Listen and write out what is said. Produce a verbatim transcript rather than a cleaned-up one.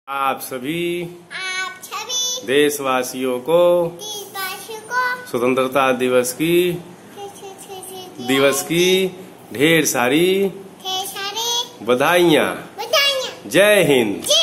आप सभी आप सभी देशवासियों को देशवासियों को स्वतंत्रता दिवस की दिवस की ढेर सारी ढेर सारी बधाइयाँ। बधाइयाँ। जय हिंद।